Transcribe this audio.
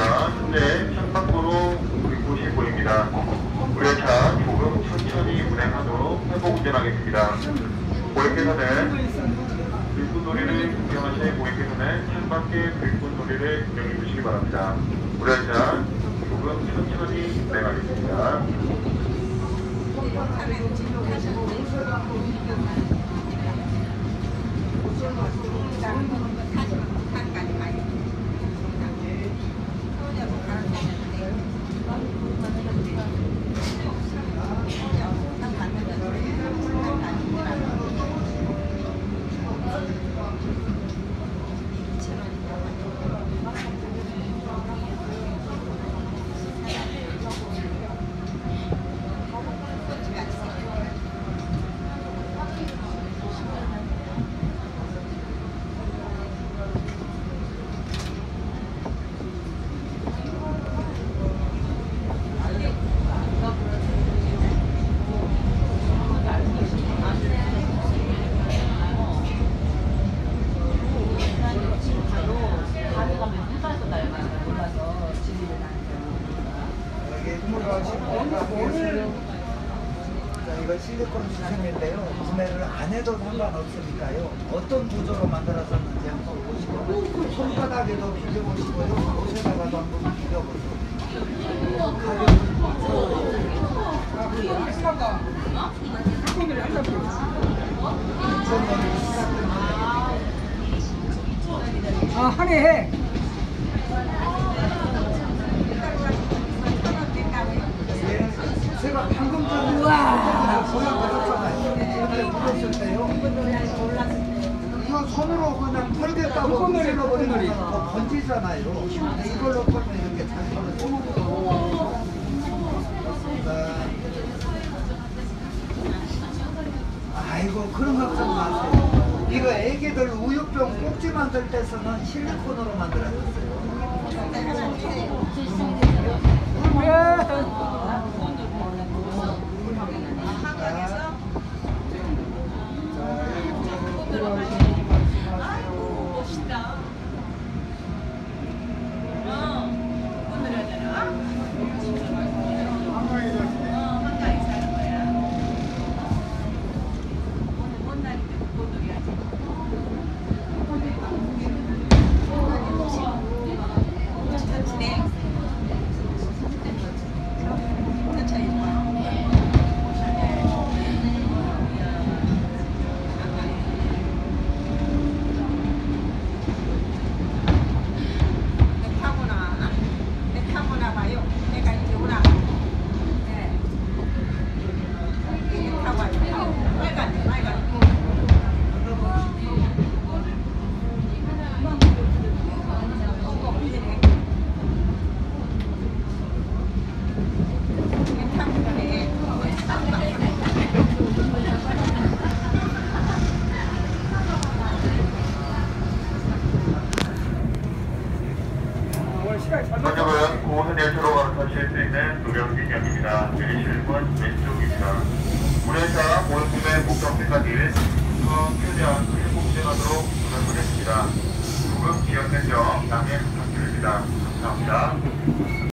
바랍니다. 현재 창밖으로 불꽃이 보입니다. 우리 열차 조금 천천히 운행하도록 회복 운전하겠습니다. 고객께서는 불꽃놀이를 구경하실 고객께서는 창밖의 불꽃놀이를 구경해 주시기 바랍니다. 우리 열차 조금 천천히 운행하겠습니다. 이거 실리콘 수sem인데요. 구매를 안 해도 상관없으니까요. 어떤 구조로 만들어졌는지 한번 보시고 손바닥에도 비벼보시고요. 옷에다가도 한번 비벼보세요. 하네 해. 제가 방금 전에 보여드렸을 때요. 이거 손으로 그냥 털겠다고 찔러버리면 번지잖아요. 이걸로 털면 이렇게 잘 털어요. 아이고 그런 걱정 마세요. 이거 애기들 우유병 꼭지 만들 때 쓰는 실리콘으로 만들어졌어요. 먼저는 고선열차로 갈아타실 수 있는 노량진역입니다. 내리실 문 왼쪽입니다. 우리 열차 모형구매 목적지까지 최대한 회복 운전하도록 노력하겠습니다. 조금 지연된 점 양해 부탁드립니다. 감사합니다.